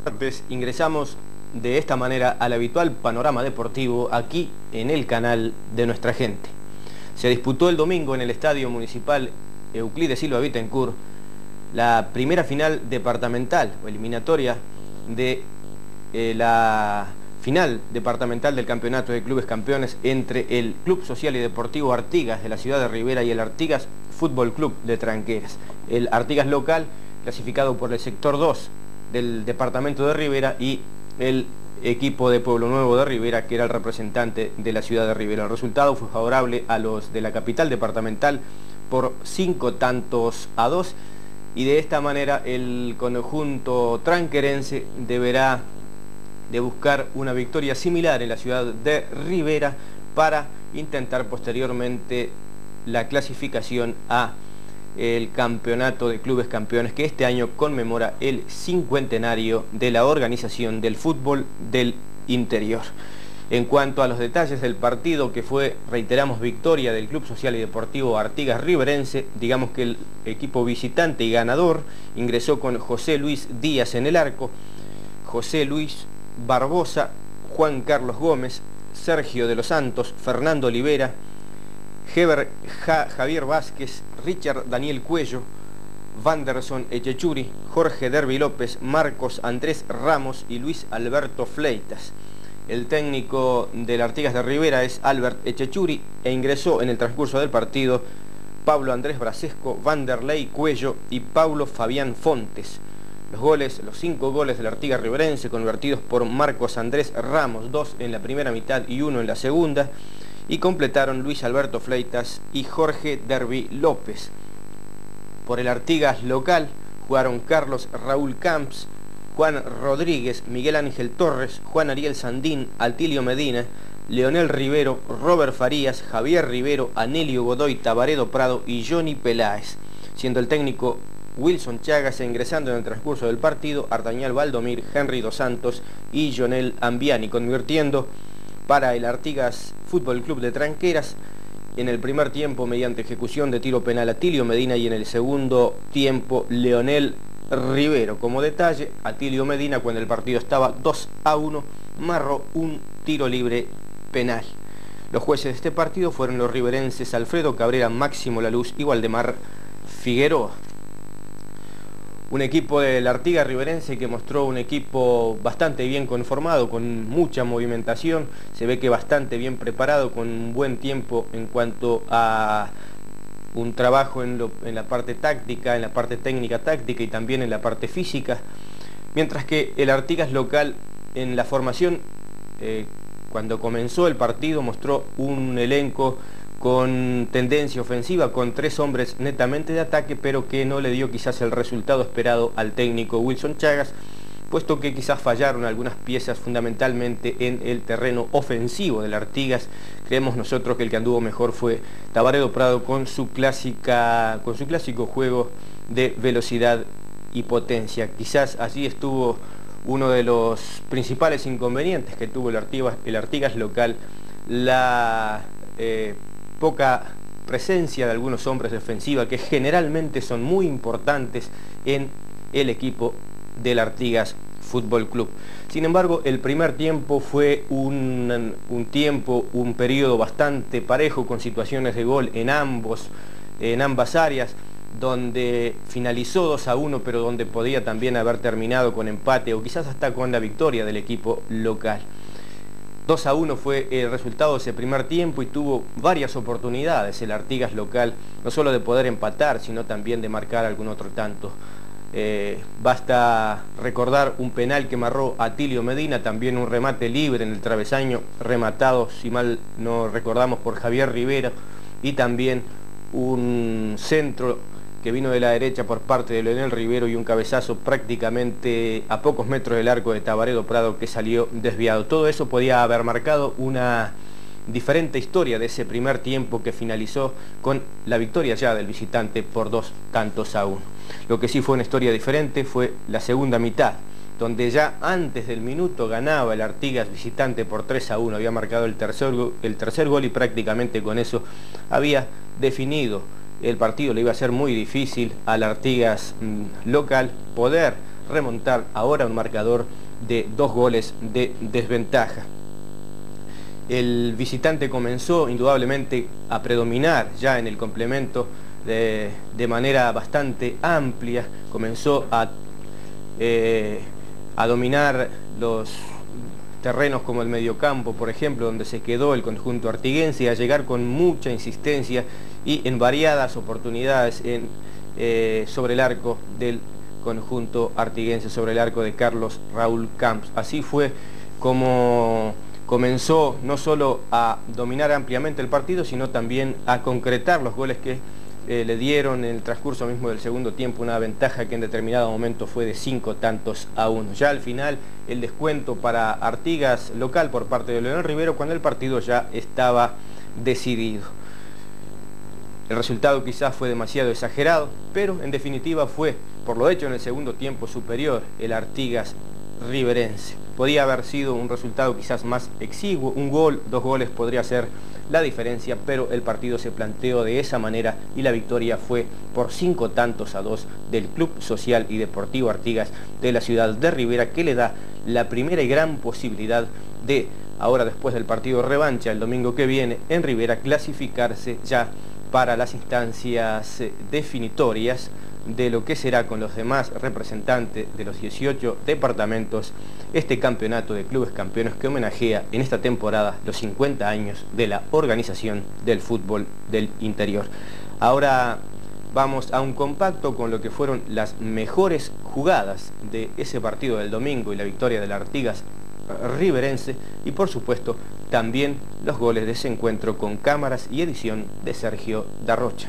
Ingresamos de esta manera al habitual panorama deportivo aquí en el canal de nuestra gente. Se disputó el domingo en el Estadio Municipal Euclides Silva Bittencourt la primera final departamental o eliminatoria de la final departamental del Campeonato de Clubes Campeones entre el Club Social y Deportivo Artigas de la ciudad de Rivera y el Artigas Fútbol Club de Tranqueras. El Artigas local, clasificado por el sector 2 del departamento de Rivera, y el equipo de Pueblo Nuevo de Rivera, que era el representante de la ciudad de Rivera. El resultado fue favorable a los de la capital departamental por 5-2, y de esta manera el conjunto tranquerense deberá de buscar una victoria similar en la ciudad de Rivera para intentar posteriormente la clasificación a el Campeonato de Clubes Campeones, que este año conmemora el 50enario de la organización del fútbol del interior. En cuanto a los detalles del partido, que fue, reiteramos, victoria del Club Social y Deportivo Artigas Riverense, digamos que el equipo visitante y ganador ingresó con José Luis Díaz en el arco, José Luis Barbosa, Juan Carlos Gómez, Sergio de los Santos, Fernando Olivera, Javier Vázquez, Richard Daniel Cuello, Wanderson Echechuri, Jorge Derby López, Marcos Andrés Ramos y Luis Alberto Fleitas. El técnico del Artigas de Rivera es Albert Echechuri e ingresó en el transcurso del partido Pablo Andrés Brasesco, Vanderlei Cuello y Paulo Fabián Fontes. Los 5 goles del Artigas Riverense, convertidos por Marcos Andrés Ramos, 2 en la primera mitad y 1 en la segunda, y completaron Luis Alberto Fleitas y Jorge Derby López. Por el Artigas local jugaron Carlos Raúl Camps, Juan Rodríguez, Miguel Ángel Torres, Juan Ariel Sandín, Altilio Medina, Leonel Rivero, Robert Farías, Javier Rivero, Anelio Godoy, Tabaredo Prado y Johnny Peláez, siendo el técnico Wilson Chagas, ingresando en el transcurso del partido Artañal Valdomir, Henry Dos Santos y Jonel Ambiani, convirtiendo para el Artigas Fútbol Club de Tranqueras en el primer tiempo mediante ejecución de tiro penal Atilio Medina, y en el segundo tiempo Leonel Rivero. Como detalle, Atilio Medina, cuando el partido estaba 2-1, marró un tiro libre penal. Los jueces de este partido fueron los riverenses Alfredo Cabrera, Máximo Laluz y Waldemar Figueroa. Un equipo del Artigas Riverense que mostró un equipo bastante bien conformado, con mucha movimentación, se ve que bastante bien preparado, con un buen tiempo en cuanto a un trabajo en la parte táctica, en la parte técnica táctica y también en la parte física, mientras que el Artigas local en la formación, cuando comenzó el partido, mostró un elenco con tendencia ofensiva, con 3 hombres netamente de ataque, pero que no le dio quizás el resultado esperado al técnico Wilson Chagas, puesto que quizás fallaron algunas piezas fundamentalmente en el terreno ofensivo del Artigas. Creemos nosotros que el que anduvo mejor fue Tabaredo Prado con su clásico juego de velocidad y potencia. Quizás allí estuvo uno de los principales inconvenientes que tuvo el Artigas local, la poca presencia de algunos hombres de ofensiva que generalmente son muy importantes en el equipo del Artigas Fútbol Club. Sin embargo, el primer tiempo fue un periodo bastante parejo, con situaciones de gol en ambas áreas, donde finalizó 2-1, pero donde podía también haber terminado con empate o quizás hasta con la victoria del equipo local. 2-1 fue el resultado de ese primer tiempo y tuvo varias oportunidades el Artigas local, no solo de poder empatar, sino también de marcar algún otro tanto. Basta recordar un penal que marró Atilio Medina, también un remate libre en el travesaño, rematado, si mal no recordamos, por Javier Rivera, y también un centro que vino de la derecha por parte de Leonel Rivero y un cabezazo prácticamente a pocos metros del arco de Tabaredo Prado que salió desviado. Todo eso podía haber marcado una diferente historia de ese primer tiempo, que finalizó con la victoria ya del visitante por 2-1. Lo que sí fue una historia diferente fue la segunda mitad, donde ya antes del minuto ganaba el Artigas visitante por 3-1, había marcado el tercer gol y prácticamente con eso había definido el partido. Le iba a ser muy difícil al Artigas local poder remontar ahora un marcador de 2 goles de desventaja. El visitante comenzó indudablemente a predominar ya en el complemento de manera bastante amplia, comenzó a dominar los terrenos como el mediocampo, por ejemplo, donde se quedó el conjunto artiguense, a llegar con mucha insistencia y en variadas oportunidades sobre el arco del conjunto artiguense, sobre el arco de Carlos Raúl Camps. Así fue como comenzó no solo a dominar ampliamente el partido, sino también a concretar los goles que le dieron en el transcurso mismo del segundo tiempo una ventaja que en determinado momento fue de 5-1. Ya al final el descuento para Artigas local por parte de Leonel Rivero, cuando el partido ya estaba decidido. El resultado quizás fue demasiado exagerado, pero en definitiva fue, por lo hecho en el segundo tiempo, superior el Artigas riverense. Podía haber sido un resultado quizás más exiguo, un gol, 2 goles podría ser la diferencia, pero el partido se planteó de esa manera y la victoria fue por 5-2 del Club Social y Deportivo Artigas de la ciudad de Rivera, que le da la primera y gran posibilidad de, ahora después del partido revancha el domingo que viene en Rivera, clasificarse ya para las instancias definitorias de lo que será con los demás representantes de los 18 departamentos este campeonato de clubes campeones que homenajea en esta temporada los 50 años de la organización del fútbol del interior. Ahora vamos a un compacto con lo que fueron las mejores jugadas de ese partido del domingo y la victoria del Artigas riverense, y por supuesto también los goles de ese encuentro con cámaras y edición de Sergio Darrocha.